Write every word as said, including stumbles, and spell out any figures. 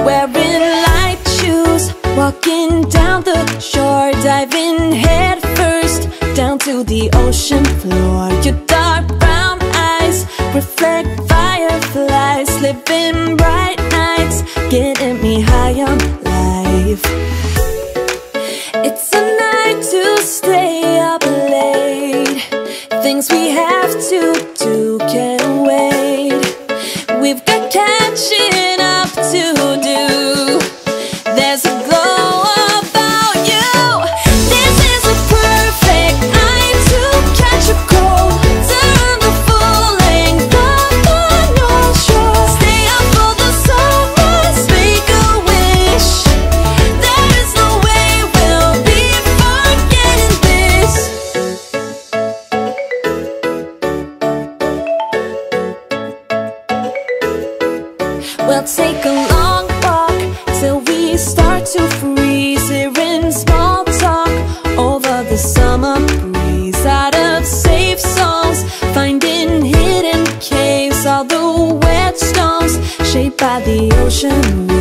wearing light shoes, walking down the shore, diving head first down to the ocean floor. Your dark brown eyes reflect fireflies, living bright nights, getting me high on life. It's a night to stay up late, things we have to do can't wait. We've got catching up to do. There's a glow about you. This is a perfect night to catch a cold, turn the full length of the North Shore. Stay up for the sunrise, make a wish. There is no way we'll be forgetting this. We'll take a long walk till we start to freeze, hearing small talk over the summer breeze. Out of safe songs, finding hidden caves, all the wet stones shaped by the ocean waves.